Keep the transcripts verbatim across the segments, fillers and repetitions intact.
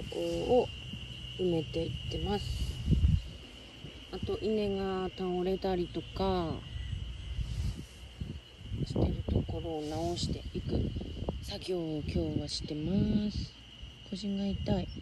こを埋めていってます。あと稲が倒れたりとかしてるところを直していく作業を今日はしてます。腰が痛い。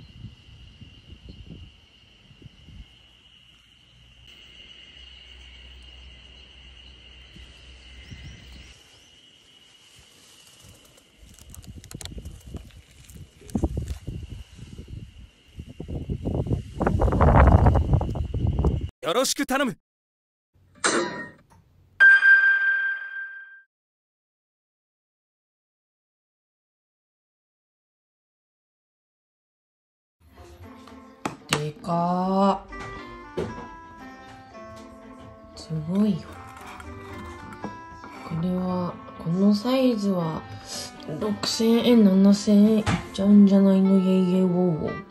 よろしく頼む。 でかー。すごいよ。これはこのサイズはろくせんえんななせんえんいっちゃうんじゃないの。イェイイェイウォーウォー。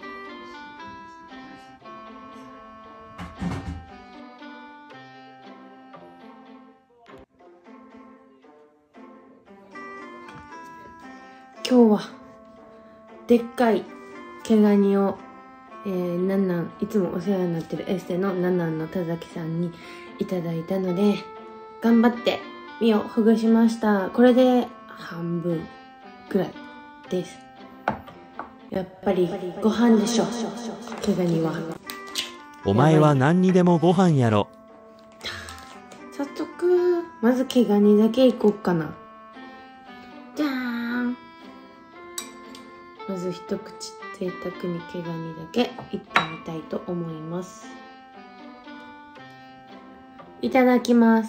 今日はでっかい毛ガニを、えー、なんなんいつもお世話になってるエステのなんなんの田崎さんにいただいたので、頑張って身をほぐしました。これで半分くらいです。やっぱりご飯でしょ、毛ガニは。 お前は何にでもご飯やろ。 早速まず毛ガニだけいこうかな。じゃーん。まず一口贅沢に毛ガニだけいってみたいと思います。いただきます。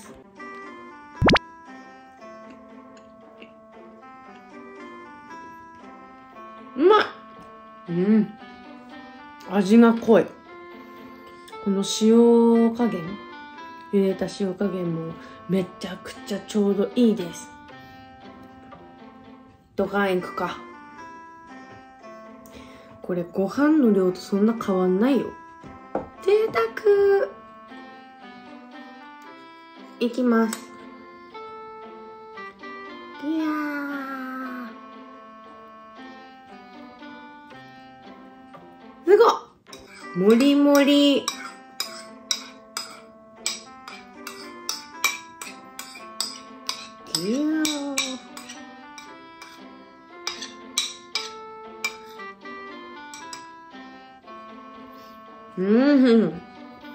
うまい。うん、味が濃い。この塩加減、茹でた塩加減もめちゃくちゃちょうどいいです。ドカンいくか。これご飯の量とそんな変わんないよ。贅沢。いきます。いやー、すごっ、もりもり。ぎゅー。うん。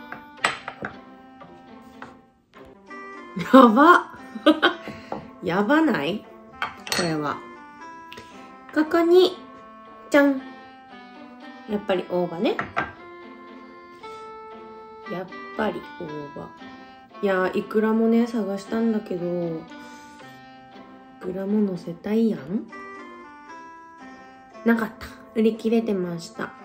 やばやばないこれは。ここにじゃん、やっぱり大葉ね。やっぱり大葉。いやー、イクラもね探したんだけど、イクラも乗せたいやん。なかった。売り切れてました。うん、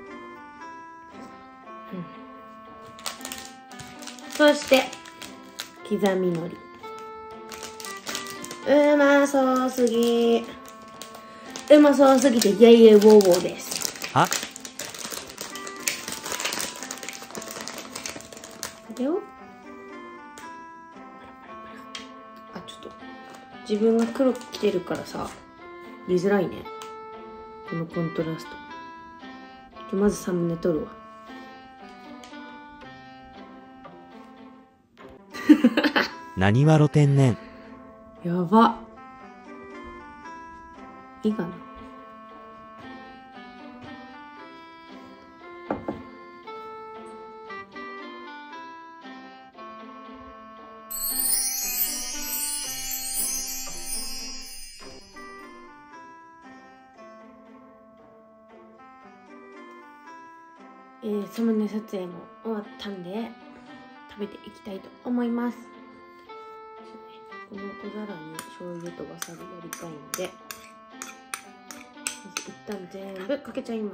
そして刻み海苔。うまそうすぎ。うまそうすぎてイェイイェイウォーウォーです。 は？ これをあ、ちょっと自分が黒着てるからさ見づらいね、このコントラスト。まずサムネ撮るわ。 何笑てんねん。 やば。いいかな。えー、サムネ撮影も終わったんで食べていきたいと思います。この小皿に醤油とわさびやりたいので、まず一旦全部かけちゃいます。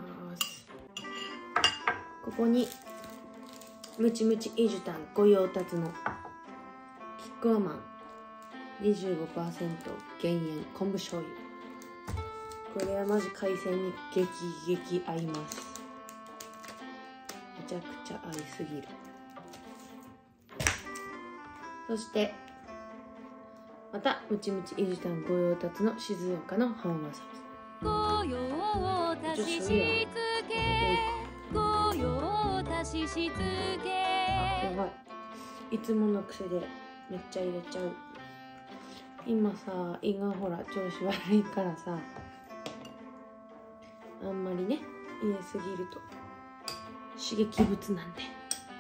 ここにムチムチイジュタンご用達のキックアマン にじゅうごパーセント 減塩昆布醤油。これはマジ海鮮に激激合います。めちゃくちゃ合いすぎる。そしてまたムチムチイジュタンご用達の静岡の本わさび。ちょっと醤油多いか。あ、やばい。いつもの癖でめっちゃ入れちゃう。今さ、胃がほら調子悪いからさ、あんまりね入れすぎると刺激物なんで。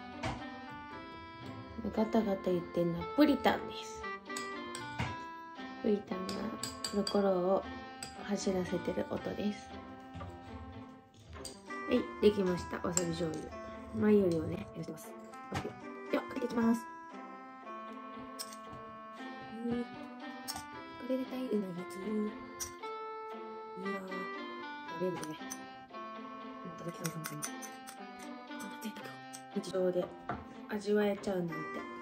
ガタガタ言ってんのはプリタンです。プリタンがコロコロを走らせてる音です。はい、できました。わさび醤油。前よりはね、やってます。では、かけていきます。これでたいうなぎつ。いやー、食べるね。もういただきそうですね。こんな贅沢を日常で味わえちゃうなんて。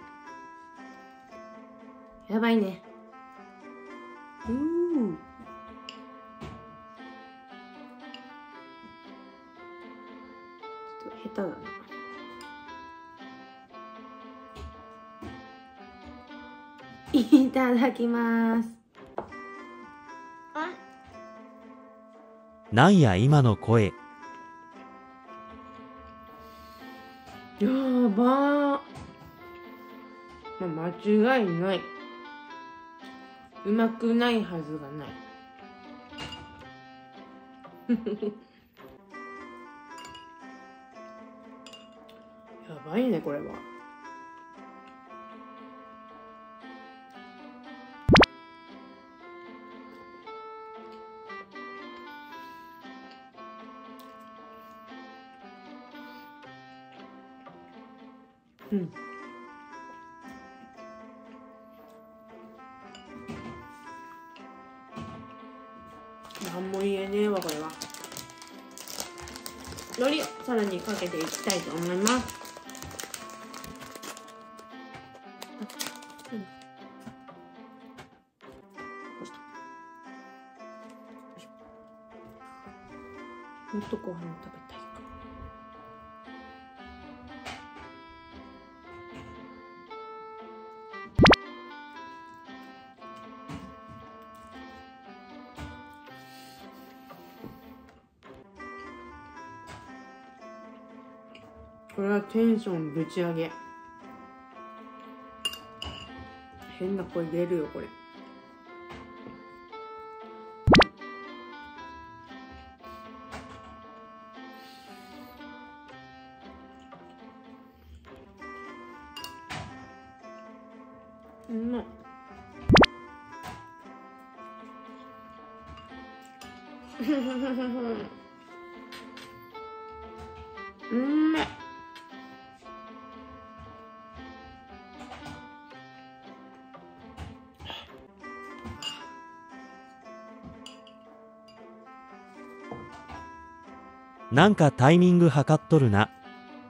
やばいね。うー。ちょっと下手だな。いただきます。あ、 なんや今の声。 やばー。まあ、間違いない。うまくないはずがない。やばいね、これは。うん。何も言えねえわ、これは。海苔をさらにかけていきたいと思います。もっとご飯食べたいか。これはテンションぶち上げ。変な声出るよ、これ。うまい。うまい。 なんかタイミング測っとるな。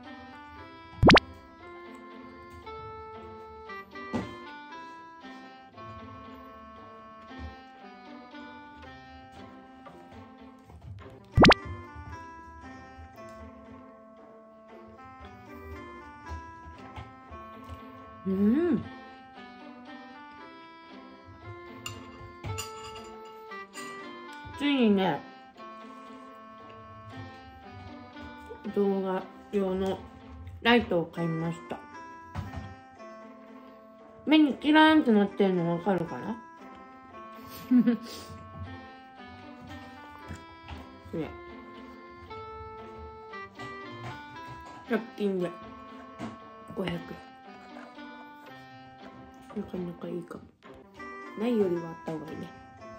うん。ついにね、動画用のライトを買いました。目にキラーンってなってるのわかるかな？これひゃく均でごひゃくえん。なかなかいいかも。ないよりはあった方がいいね。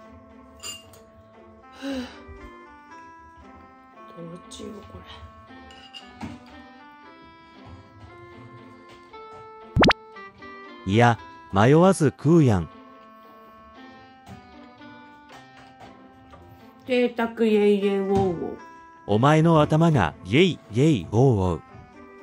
どうしようこれ。 いや、迷わず食うやん。 贅沢イエイイエイウォーウォー。 お前の頭がイェイイェイおうおう。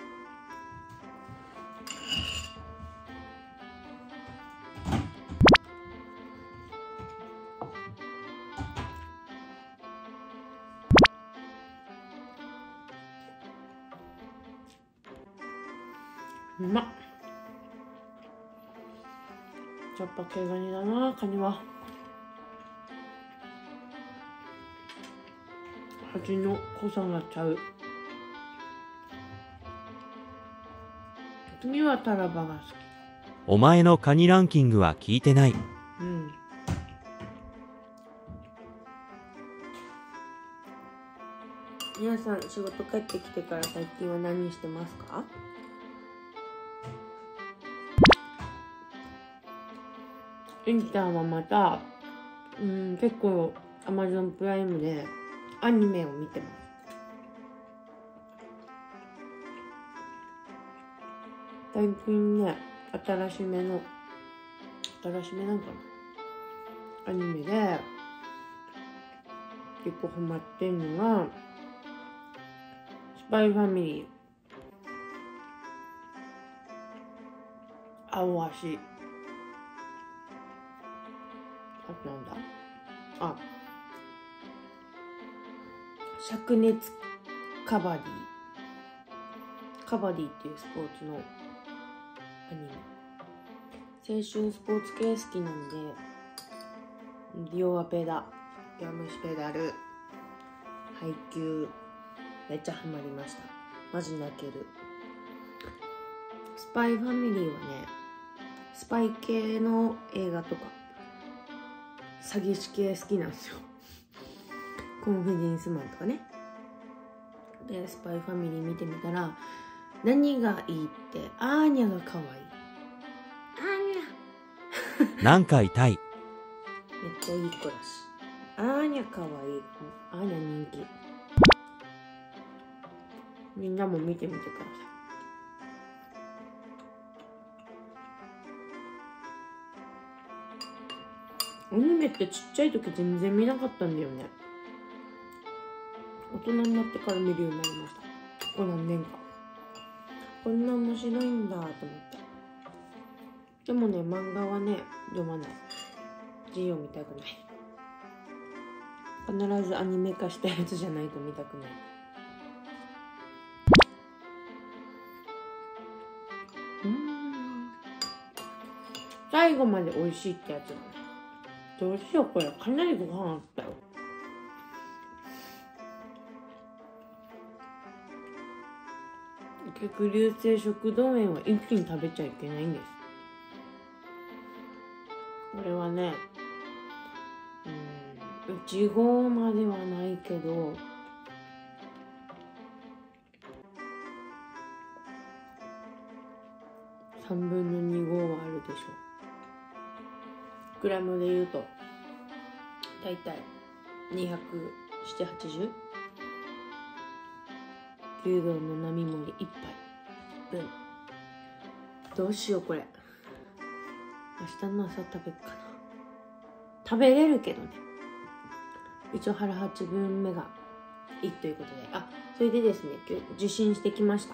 うまっ。やっぱ毛ガニだな、カニは。味の濃さがちゃう。 次はタラバが好き。 お前のカニランキングは聞いてない。 うん。皆さん仕事帰ってきてから最近は何してますか？インターはまた、うん、結構 Amazon プライムでアニメを見てます。最近ね、新しめの新しめなんかなアニメで結構ハマってんのがスパイファミリー、青足、あとなんだ、あ、灼熱カバディカバディっていうスポーツのアニメ。青春スポーツ系好きなんで、ディオアペダ、ヤムシペダル、配給めっちゃハマりました。マジ泣ける。スパイファミリーはね、スパイ系の映画とか詐欺師系好きなんですよ。コンフィデンスマンとかね。でスパイファミリー見てみたら、何がいいってアーニャが可愛い。アーニャなんか痛い。 めっちゃいい子だし、アーニャ可愛い。アーニャ人気。みんなも見てみてください。アニメってちっちゃい時全然見なかったんだよね。大人になってから見るようになりました。ここ何年か。こんな面白いんだと思って。でもね、漫画はね、読まない。字を見たくない。必ずアニメ化したやつじゃないと見たくない。うーん、最後まで美味しいってやつだね。どうしよう、これかなりご飯あったよ。逆流性食道炎は一気に食べちゃいけないんです。これはね、うん、いちごまではないけど、さんぶんのにごうはあるでしょう。グラムで言うとだいたいにひゃくななじゅうはちじゅう、牛丼の並盛りいっぱい分。どうしようこれ、明日の朝食べるかな。食べれるけどね、一応腹はちぶんめがいいということで。あ、それでですね、今日受診してきました。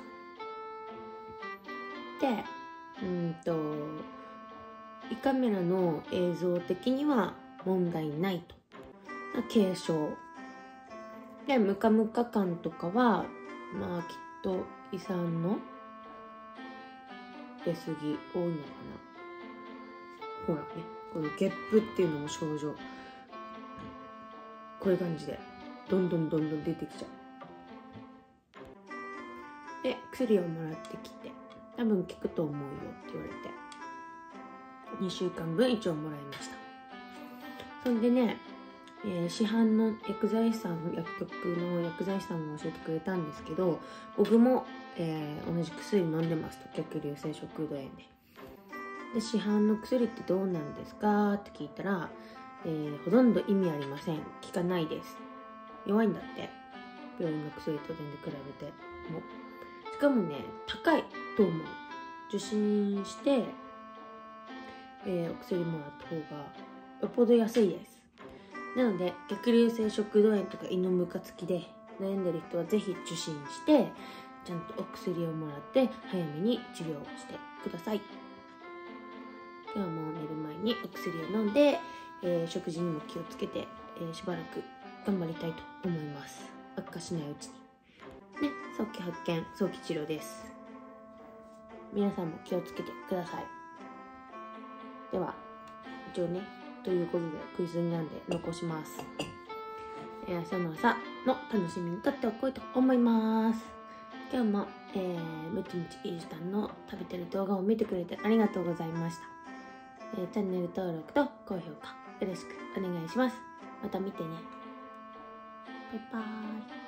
で、うんと胃カメラの映像的には問題ないと、軽症で、ムカムカ感とかはまあきっと胃酸の出過ぎ多いのかな。ほらね、このゲップっていうのも症状、こういう感じでどんどんどんどん出てきちゃう。で薬をもらってきて、多分効くと思うよって言われてにしゅうかんぶん一応もらいました。そんでね、えー、市販の薬剤師さん、薬局の薬剤師さんが教えてくれたんですけど、僕も、えー、同じ薬飲んでますと、逆流性食道炎で。で、市販の薬ってどうなんですかって聞いたら、えー、ほとんど意味ありません。効かないです。弱いんだって。病院の薬と全然比べても。しかもね、高いと思う。受診して、えー、お薬もらった方がよっぽど安いです。なので逆流性食道炎とか胃のムカつきで悩んでる人はぜひ受診して、ちゃんとお薬をもらって早めに治療してください。今日も寝る前にお薬を飲んで、えー、食事にも気をつけて、えー、しばらく頑張りたいと思います。悪化しないうちにね。早期発見、早期治療です。皆さんも気をつけてください。では一応ね、ということでクイズなんで残します。えー、明日の朝の楽しみにとっておこうと思います。今日もえー、ムチムチイースタンの食べてる動画を見てくれてありがとうございました。えー、チャンネル登録と高評価よろしくお願いします。また見てね。バイバーイ。